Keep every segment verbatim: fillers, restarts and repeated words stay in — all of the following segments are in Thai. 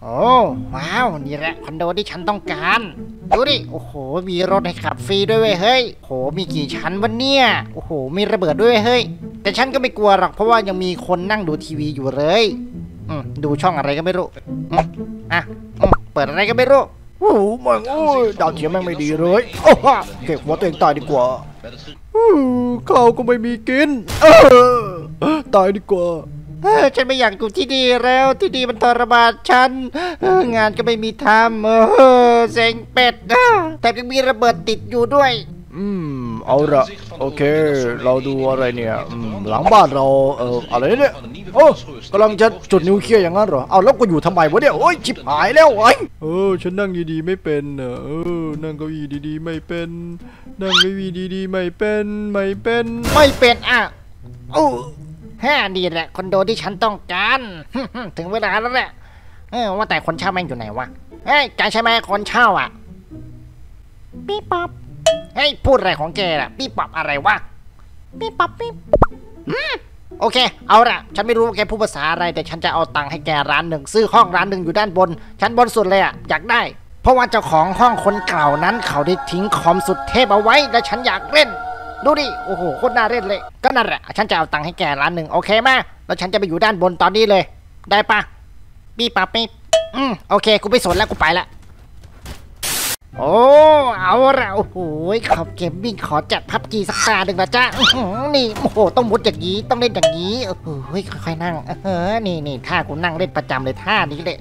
โอ้ว้าวนี่แหละคอนโดที่ฉันต้องการดูดิโอ้โหมีรถให้ขับฟรีด้วยเว้ยเฮ้ยโหมีกี่ชั้นวะเนี่ยโอ้โหมีระเบิดด้วยเฮ้ยแต่ฉันก็ไม่กลัวหรอกเพราะว่ายังมีคนนั่งดูทีวีอยู่เลยอืมดูช่องอะไรก็ไม่รู้อืมอ่ะอืมเปิดอะไรก็ไม่รู้โอ้แม่งโอ้ยดาวเทียมแม่งไม่ดีเลยโอ้ฮะเก็บหัวตัวเองตายดีกว่าข้าวก็ไม่มีกินเออตายดีกว่าเออฉันไม่อยากอยู่ที่นี่แล้วที่นี่มันทรมานฉันงานก็ไม่มีทำเออเซ็งเป็ดแต่ยังมีระเบิดติดอยู่ด้วยอืมเอาละโอเคเราดูอะไรเนี่ยหลังบ้านเราเอออะไรเนี่ยโอ้กำลังจะจุดนิวเคลียร์อย่างนั้นเหรอเอาแล้วกูอยู่ทำไมวะเนี่ยโอ้ยชิบหายแล้วไอ้เออฉันนั่งดีๆไม่เป็นเออนั่งเก้าอี้ดีๆไม่เป็นนั่งเก้าอี้ดีๆไม่เป็นไม่เป็นไม่เป็นอ่ะโอ้ฮ่าดีแหละคอนโดที่ฉันต้องการถึงเวลาแล้วแหละเออว่าแต่คนเช่าแม่งอยู่ไหนวะเฮ้ยแกใช่ไหมคนเช่าอ่ะปี๊ป๊อปเฮ้ยพูดอะไรของแกล่ะปี๊ป๊อปอะไรวะปี๊ป๊อปปี๊โอเคเอาละฉันไม่รู้ว่าแกพูดภาษาอะไรแต่ฉันจะเอาตังค์ให้แกร้านหนึ่งซื้อห้องร้านหนึ่งอยู่ด้านบนชั้นบนสุดเลยอ่ะอยากได้เพราะว่าเจ้าของห้องคนเก่านั้นเขาได้ทิ้งคอมสุดเทพเอาไว้และฉันอยากเล่นดูดิโอ้โหโคตรน่าเล่นเลยก็นั่นแหละฉันจะเอาตังค์ให้แกร้านหนึ่งโอเคไหมแล้วฉันจะไปอยู่ด้านบนตอนนี้เลยได้ปะปี๊ป๊อปปี๊อืมโอเคกูไปสนแล้วกูไปละโอ้เอาละโอ้โหขอบเกมมิ่งขอจัดพับจีสักตาหนึ่งนะจ๊ะนี่โอ้โหต้องมุดอย่างนี้ต้องเล่นอย่างนี้โอ้โหค่อยๆนั่งเออนี่นี่ท่ากูนั่งเล่นประจำเลยท่านี้เลย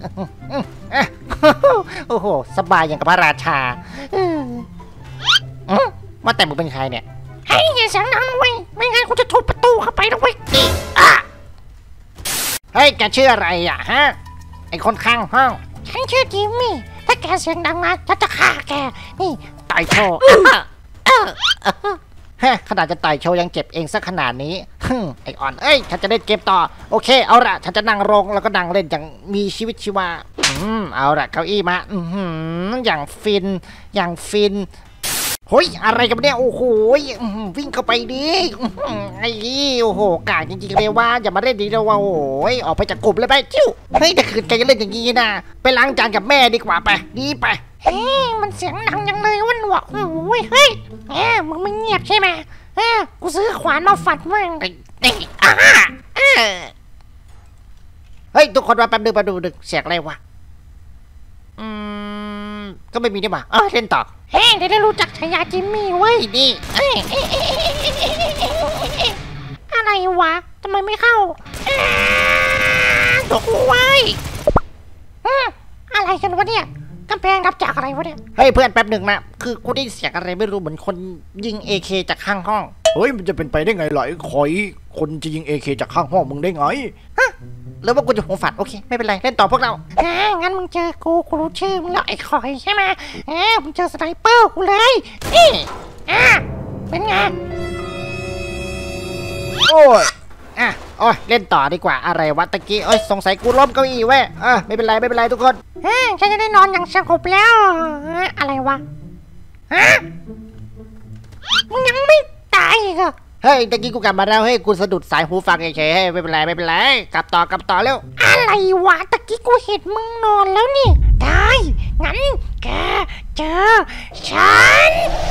โอ้โหสบายอย่างกับพระราชาว่าแต่มึงเป็นใครเนี่ยเฮ้ยอย่าเสียงดังนะเว้ยไม่งั้นกูจะทุบประตูเข้าไปนะเว้ยนี่อ่ะเฮ้ยแกชื่ออะไรอ่ะฮะไอคนข้างห้องฉันชื่อจิมมี่ถ้าแกเสียงดังมาฉันจะฆ่าแกนี่ต่อยโชว์ฮะขนาดจะต่อยโชว์ยังเจ็บเองสักขนาดนี้ไออ่อนเอ้ยฉันจะเล่นเกมต่อโอเคเอาละฉันจะนั่งลงแล้วก็นั่งเล่นอย่างมีชีวิตชีวาอืมเอาละเก้าอี้มาอืมอย่างฟินอย่างฟินเฮ้ยอะไรกันเนี่ยโอ้โหวิ่งเข้าไปดิไอ้โอ้โหกากจริงๆเลยว่าอย่ามาเล่นดีเลยว่าโอ้ยออกไปจากกลุ่มเลยไปจิ้วเฮ้ยแต่คืนแกจะเล่นอย่างนี้นะไปล้างจานกับแม่ดีกว่าไปดีไปเฮ้ยมันเสียงดังยังเลยวันหวกโอ้ยเฮ้ยแหมมึงไม่เงียบใช่ไหมเฮ้ยกูซื้อขวานมาฟันมึงเฮ้ยทุกคนมาแป๊บนึงมาดูดึกเสียงอะไรวะอืมก็ไม่มีนี่หว่าเออเล่นต่อเฮ้ยได้รู้จักฉายาจิมมี่เว้ยนี่อะไรวะทำไมไม่เข้าตกไว้อะไรกันวะเนี่ยกำแพงรับจากอะไรวะเนี่ยเฮ้ยเพื่อนแป๊บหนึ่งนะคือกูได้เสียงอะไรไม่รู้เหมือนคนยิง เอ เค จากข้างห้องเฮ้ยมันจะเป็นไปได้ไงหลายคอยคนจะยิง เอ เค จากข้างห้องมึงได้ไงฮะหรือว่ากูจะหัวฝันโอเคไม่เป็นไรเล่นต่อพวกเราอ่างั้นมึงเจอกูกูรู้ชื่อมึงแล้วไอ้คอยใช่ไหมอ่ามึงเจอสไนเปอร์กูเลยนี่อ่าเป็นไงโอ้ยอ่ะโอ้ยเล่นต่อดีกว่าอะไรวะตะกี้โอ้ยสงสัยกูล้มเก้าอี้เว้ยอ่ะไม่เป็นไรไม่เป็นไรทุกคนเฮ้ยฉันจะได้นอนอย่างสงบแล้วอะไรวะฮะมึงยังไม่ตายอีกเหรอเฮ้ยตะกี้กูกลับมาแล้วเฮ้ยกูสะดุดสายหูฟังเฉยๆเฮ้ยไม่เป็นไรไม่เป็นไรกลับต่อกลับต่อเร็วอะไรวะตะกี้กูเห็นมึงนอนแล้วนี่ได้งั้นแกเจอฉัน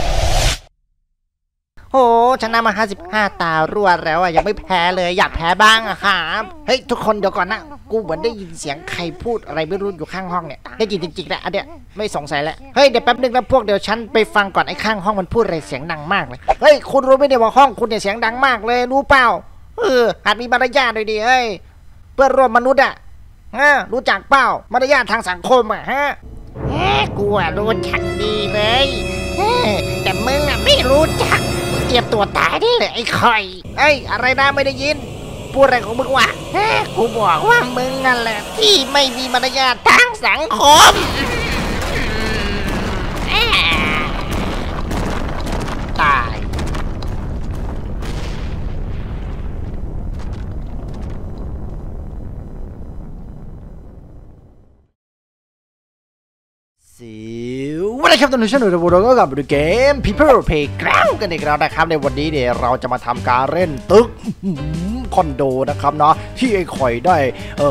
โอ้ชนะมาห้าสิบห้าตารวดแล้วอ่ะยังไม่แพ้เลยอยากแพ้บ้างอะครับเฮ้ยทุกคนเดี๋ยวก่อนนะกูเหมือนได้ยินเสียงใครพูดอะไรไม่รู้อยู่ข้างห้องเนี่ยได้ยินจริงๆแหละอันเนี้ยไม่สงสัยแล้วเฮ้ยเดี๋ยวแป๊บนึงนะพวกเดี๋ยวฉันไปฟังก่อนไอ้ข้างห้องมันพูดอะไรเสียงดังมากเลยเฮ้ยคุณรู้ไหมเนี่ยว่าห้องคุณเนี่ยเสียงดังมากเลยรู้เปล่าเออหัดมีมารยาทหน่อยดิเฮ้ยเพื่อนร่วมมนุษย์อะฮะรู้จักเปล่ามารยาททางสังคมอะฮะกูอะรู้จักดีเลยแต่มึงอะไม่รู้จักเตรียมตัวตายได้เลยไอ้คอยเอ้ยอะไรนะไม่ได้ยินพูดอะไรของมึงวะกูบอกว่ามึงนั่นแหละที่ไม่มีมารยาททางสังคมตายวันนี้ครับตอนนี้ฉันหนุ่ยเราก็กลับมาดูเกม People Playground กันอีกแล้วนะครับในวันนี้เนี่ยเราจะมาทำการเล่นตึกคอนโดนะครับเนาะที่ไอ้ข่อยได้เออ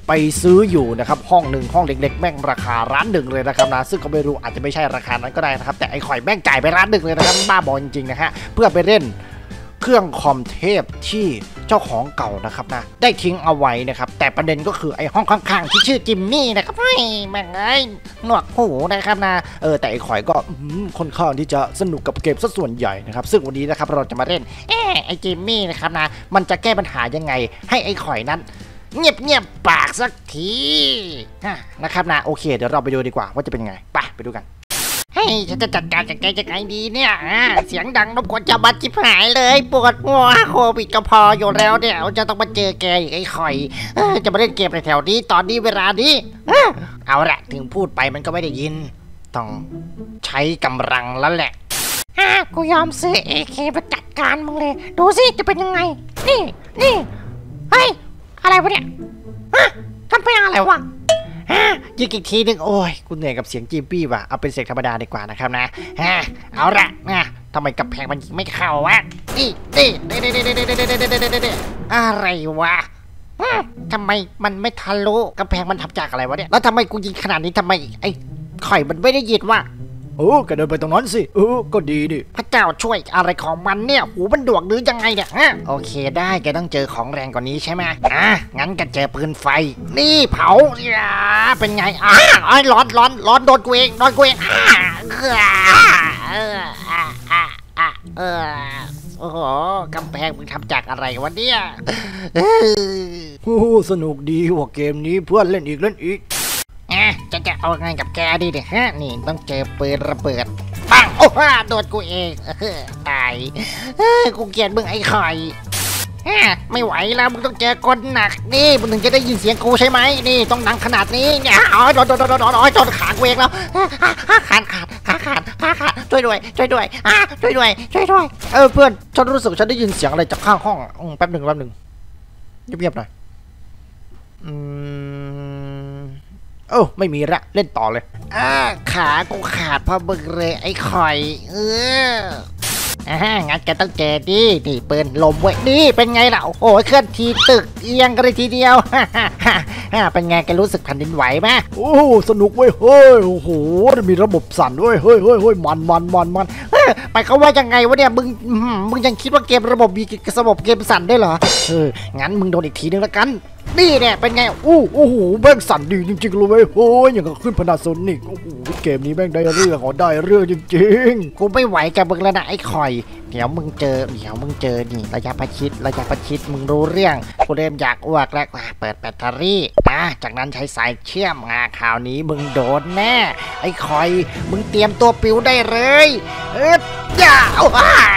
ไปซื้ออยู่นะครับห้องหนึ่งห้องเล็กๆแม่งราคาร้านหนึ่งเลยนะครับนะซึ่งก็ไม่รู้อาจจะไม่ใช่ราคานั้นก็ได้นะครับแต่ไอ้ข่อยแม่งจ่ายไปร้านหนึ่งเลยนะครับบ้าบอจริงๆนะฮะเพื่อไปเล่นเครื่องคอมเทพที่เจ้าของเก่านะครับนะได้ทิ้งเอาไว้นะครับแต่ประเด็นก็คือไอ้ห้องข้างๆที่ชื่อจิมมี่นะครับเฮ้ยแม่งไอ้หนวกหูนะครับนะเออแต่ไอ้ข่อยก็ค่อนข้างที่จะสนุกกับเกมซะส่วนใหญ่นะครับซึ่งวันนี้นะครับเราจะมาเล่นเอ๊ไอ้จิมมี่นะครับนะมันจะแก้ปัญหายังไงให้ไอ้ข่อยนั้นเงียบเงียบปากสักทีนะครับนะโอเคเดี๋ยวเราไปดูดีกว่าว่าจะเป็นยังไงไปไปดูกันเฮ้ยฉันจะจัดการจากแกจะไงดีเนี่ยเสียงดังรบกวนจะบัดจิบหายเลยปวดหัวโควิดก็พออยู่แล้วเนี่ยจะต้องมาเจอแกอีกไอ้ข่อยจะมาเล่นเกมในแถวนี้ตอนนี้เวลานี้เอาละถึงพูดไปมันก็ไม่ได้ยินต้องใช้กำลังแล้วแหละฮ่ากูยอมซื้อเอเคมาจัดการมึงเลยดูสิจะเป็นยังไงนี่นี่เฮ้ยอะไรวะเนี่ยฮะทำไปอะไรวะยิงอีกทีหนึ่งโอ้ยกูเหนื่อยกับเสียงจีปี้ว่ะเอาเป็นเสียงธรรมดาดีกว่านะครับนะฮะเอาละนะทำไมกับแพงมันยิงไม่เข้าวะนี่นี่นี่นี่นี่นี่นี่อะไรวะทำไมมันไม่ทะลุกระแพงมันทำจากอะไรวะเนี่ยแล้วทำไมกูยิงขนาดนี้ทำไมไอ้ข่อยมันไม่ได้ยินวะโอ้ก็เดินไปตรงนั้นสิเออก็ดีดิพระเจ้าช่วยอะไรของมันเนี่ยหูมันดวกหรือยังไงเนี่ยฮะโอเคได้แกต้องเจอของแรงกว่านี้ใช่ไหมอ่ะงั้นก็เจอปืนไฟนี่เผาอ่าเป็นไงอ่ะไอ้ร้อนร้อนร้อนโดนกูเองโดนกูเองอ่าเอออ่าอ่าอ่าเออโอ้โหกำแพงมึงทำจากอะไรวะเนี่ยโอ้สนุกดีว่ะเกมนี้เพื่อนเล่นอีกเล่นอีกจะจะเอาไงกับแกดีเดี๋ยฮะนี่ต้องเจอปืนระเบิดปังโอ้ฮ่าโดนกูเองตายกูเกลียดมึงไอ้ข่อยไม่ไหวแล้วมึงต้องเจอกลหนักนี่มึงถึงจะได้ยินเสียงกูใช่ไหมนี่ต้องดังขนาดนี้เนี่ยอ๋อโดนโดนโดนโดนโดนจนขากูเองแล้วขาดขาดขาขาดขาขาดช่วยด้วยช่วยด้วยช่วยด้วยช่วยด้วยเออเพื่อนฉันรู้สึกฉันได้ยินเสียงอะไรจากข้างห้องแป๊บหนึ่งแป๊บหนึ่งเงียบๆหน่อยอืมเออไม่มีละเล่นต่อเลยอ่าขากูขาดพอบึกเลยไอ้ข่อยเอออ่างั้นแกต้องเจอดินี่ปืนลมไว้นี่เป็นไงล่ะโอ้โหเคลื่อนทีตึกเอียงกันเลยทีเดียวฮ่าเป็นไงแกรู้สึกแผ่นดินไหวไหมโอ้สนุกเว้ยเฮ้ยโอ้โหมีระบบสั่นด้วยเฮ้ยเฮ้ยเฮ้ยมันมันมันมันไปเขาว่ายังไงวะเนี่ยมึงมึงยังคิดว่าเกมระบบมีระบบเกมสั่นได้เหรอเอองั้นมึงโดนอีกทีนึงละกันนี่เนี่ยเป็นไงอู้โอ้โหแม่งสั่นดีจริงๆเลยโอ้ยอย่างกับขึ้นพนาโซนิกโอ้โหเกมนี้แม่งได้เรื่องขอได้เรื่องจริงๆกูไม่ไหวกับมึงแล้วนะไอ้คอยเดี๋ยวมึงเจอเดี๋ยวมึงเจอนี่ระยะประชิดระยะประชิดมึงรู้เรื่องกูเริ่มอยากอ้วกแล้วเปิดแบตเตอรี่นะจากนั้นใช้สายเชื่อมงาข่าวนี้มึงโดนแน่ไอ้คอยมึงเตรียมตัวปิวได้เลยเอออย่าเอา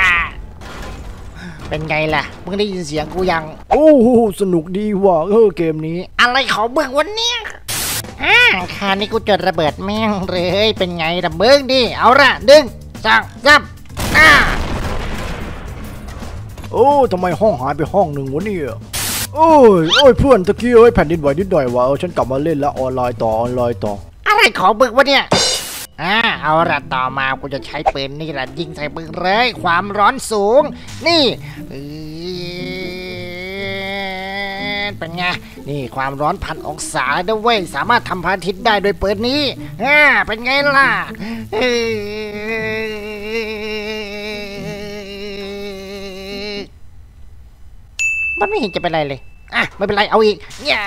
เป็นไงล่ะมึงได้ยินเสียงกูยังโอ้สนุกดีว่ะเออเกมนี้อะไรของมึงวันนี้อ่าคราวนี้กูจดระเบิดแม่งเลยเป็นไงระเบิดดิเอาละดึงจังจับอ่าโอ้ทำไมห้องหายไปห้องหนึ่งวะเนี่ยโอ้ยโอ้ยเพื่อนตะกี้เอ้ยแผ่นดินไหวนิดหน่อยวะเออฉันกลับมาเล่นแล้วออนไลน์ต่อออนไลน์ต่ออะไรของมึงวะเนี่ยอ่าเอาละต่อมากูจะใช้ปืนนี่แหละยิงใส่มึงเลยความร้อนสูงนี่เป็นไงนี่ความร้อนพันองศาด้วยเว้ยสามารถทำพระอาทิตย์ได้โดยปืนนี้อ่าเป็นไงล่ะมันไม่เห็นจะเป็นไรเลยอ่ะไม่เป็นไรเอาอีกอย่า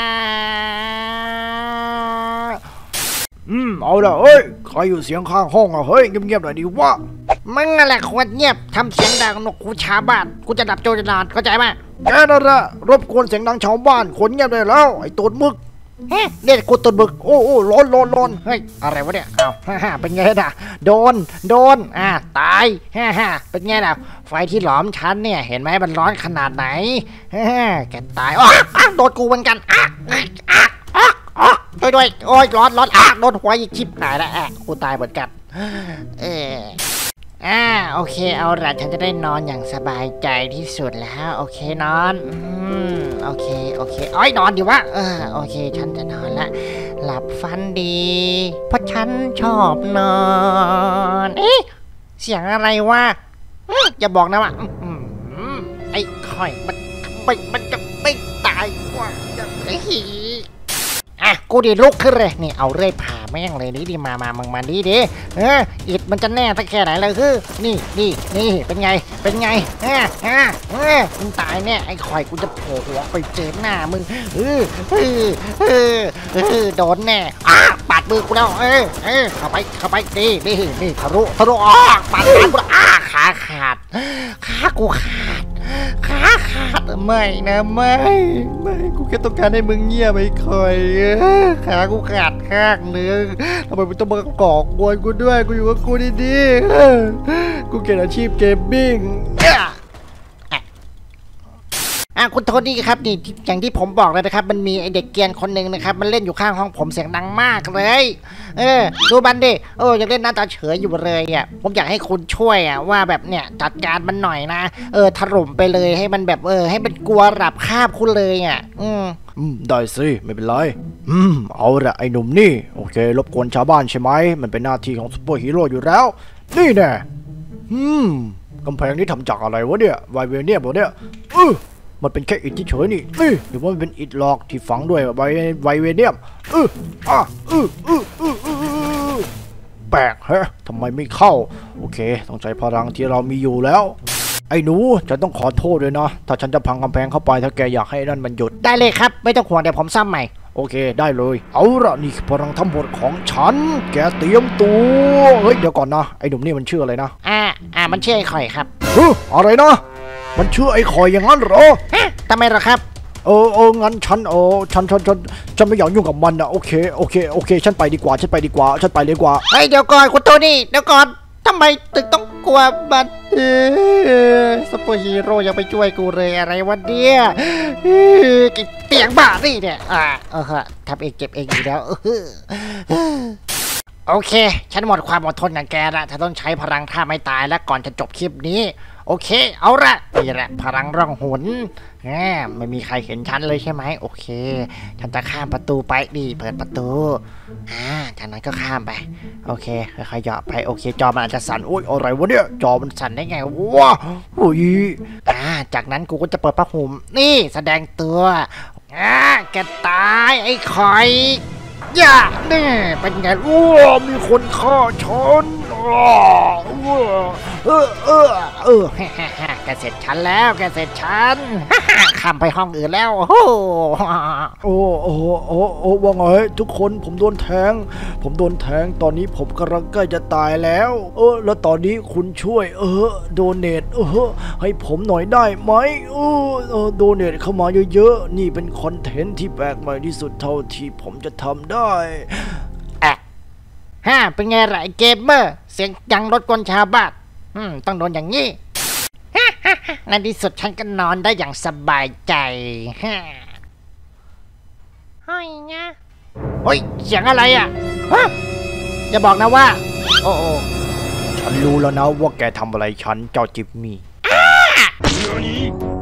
อืมเอาละเฮ้ยใครอยู่เสียงข้างห้องอ่ะเฮ้ยเงียบๆหน่อยดิวะมึงนั่นแหละควรเงียบทำเสียงดังนกกูชาวบ้านกูจะดับโจรนานเข้าใจไหมแกนั่นแหละรบกวนเสียงดังชาวบ้านคนเงียบได้แล้วไอ้ตูดมึกเฮ้ยเนี่ยกูตูดมึกโอ้โอ้ร้อนร้อนร้อนเฮ้ยอะไรวะเนี่ยอ้าวฮ่าเป็นไงล่ะโดนโดนอ่าตายฮ่าฮ่าเป็นไงล่ะไฟที่หลอมชั้นเนี่ยเห็นไหมมันร้อนขนาดไหนฮ่าแกตายอ๋อโดนกูเหมือนกันอ่ะอ่ะอ๋อช่วยด้วยโอ้ยร้อนร้อนอ่ะโดนหัวอีกชิบหายแล้วอ่ะกูตายเหมือนกันเอออ่าโอเคเอาละฉันจะได้นอนอย่างสบายใจที่สุดแล้วโอเคนอนอืมโอเคโอเคอ้อยนอนดิวะเออโอเคฉันจะนอนละหลับฝันดีเพราะฉันชอบนอนเอ๊ะเสียงอะไรวะอย่าบอกนะว่าไอ้ข่อยมันทำไมมันจะไม่ตายวะไอ้หีกูดิลุกขึ้นเลยนี่เอาเรื่อยผ่าแม่งเลยนี่ดิมามามึงมาดิดิเอออิดมันจะแน่สักแค่ไหนเลยคือนี่นี่นี่เป็นไงเป็นไงเออเออเออมึงตายแน่ไอ้คอยกูจะโผล่หัวไปเจอหน้ามึงเออเออเออเออโดนแน่อ้าปาดมือกูแล้วเออเออเข้าไปเข้าไปดินี่นี่ทะลุทะลุออกปาดขากูอ้าขาขาดขากูขาดขาขาดไม่นะไม่ไม่กูแค่ต้องการให้มึงเงียบไปคอยขากูขาดข้างนึงทำไมมึงต้องมาก่อกวนกูด้วยกูอยู่กับกูดีๆกูเก่งอาชีพเกมมิ่งอ่ะคุณโทนี่ครับนี่อย่างที่ผมบอกเลยนะครับมันมีไอเด็กเกรียนคนหนึ่งนะครับมันเล่นอยู่ข้างห้องผมเสียงดังมากเลยเออดูมันดิเออยังเล่นหน้าตาเฉยอยู่เลยอ่ะผมอยากให้คุณช่วยอ่ะว่าแบบเนี่ยจัดการมันหน่อยนะเออถล่มไปเลยให้มันแบบเออให้มันกลัวหลับคาบคุณเลยอ่ะอืมอืมได้สิไม่เป็นไรอืมเอาละไอ้หนุ่มนี่โอเครบกวนชาวบ้านใช่ไหมมันเป็นหน้าที่ของซุปเปอร์ฮีโร่อยู่แล้วนี่แน่อืมกำแพงนี้ทำจากอะไรวะเนี่ยไวเวเนียมเนี่ยเออมันเป็นแค่อิฐเฉยๆนี่นี่หรือว่ามันเป็นอิฐหลอกที่ฝังด้วยไวไวเวเนียมเอออ่ะเออเออเออเออแปลกฮะทำไมไม่เข้าโอเคต้องใช้พลังที่เรามีอยู่แล้วไอ้หนูฉันต้องขอโทษด้วยนะถ้าฉันจะพังกำแพงเข้าไปถ้าแกอยากให้นั่นมันหยุดได้เลยครับไม่ต้องห่วงเดี๋ยวผมซ่อมใหม่โอเคได้เลยเอาละนี่พลังทั้งหมดของฉันแกเตรียมตัวเฮ้ยเดี๋ยวก่อนนะไอ้หนุ่มนี่มันชื่ออะไรนะอ่าอ่ามันชื่อไอ้ข่อยครับเฮ้ยอะไรนะมันชื่อไอ้ข่อยอย่างนั้นเหรอฮะทำไมล่ะครับเออเอองั้นฉันเออฉันฉันฉันฉันไม่อยากยุ่งกับมันนะโอเคโอเคโอเคฉันไปดีกว่าฉันไปดีกว่าฉันไปดีกว่าเฮ้ยเดี๋ยวก่อนคุณโทนี่เดี๋ยวก่อนทำไมถึงต้องกลัวมันเออซุปเปอร์ฮีโร่ยังไปช่วยกูเลยอะไรวะเนี่ยเตียงบ้านี่เนี่ยอ่าเออฮะทำเองเก็บเองอยู่แล้วโอเคฉันหมดความอดทนกับแกละถ้าต้องใช้พลังท่าไม่ตายแล้วก่อนจะจบคลิปนี้โอเคเอาละนี่แหละพลังร่องหนแหมไม่มีใครเห็นฉันเลยใช่ไหมโอเคฉันจะข้ามประตูไปดีเปิดประตูอ่าจากนั้นก็ข้ามไปโอเคค่อยๆเหาะไปโอเคจอมันอาจจะสั่นโอ๊ยอะไรวะเนี่ยจอมันสั่นได้ไงว้าโอ้ยอ่าจากนั้นกูก็จะเปิดผ้าห่มนี่แสดงตัวอ่าแกตายไอ้คอยอย่าเนี่ยเป็นไงว้ามีคนฆ่าฉันเออเออเออแกเสร็จฉันแล้วแกเสร็จฉันข้ามไปห้องอื่นแล้วโอ้โอ้โอ้โอ้โอ้ว่าไงทุกคนผมโดนแทงผมโดนแทงตอนนี้ผมกำลังใกล้จะตายแล้วเออแล้วตอนนี้คุณช่วยเออโดเนทเออให้ผมหน่อยได้ไหมเออเออโดเนทเข้ามาเยอะๆนี่เป็นคอนเทนต์ที่แปลกใหม่ที่สุดเท่าที่ผมจะทำได้อะฮ่าเป็นไงล่ะไอ้เกมเมอร์เสียงดังรถกวนชาวบ้านอืมต้องโดนอย่างนี้ในที่สุดฉันก็นอนได้อย่างสบายใจฮ่าเฮ้ยไงเฮ้ยเสียงอะไรอ่ะฮะอย่าบอกนะว่าโอ้โอ้ฉันรู้แล้วนะว่าแกทำอะไรฉันเจ้าจิมมี่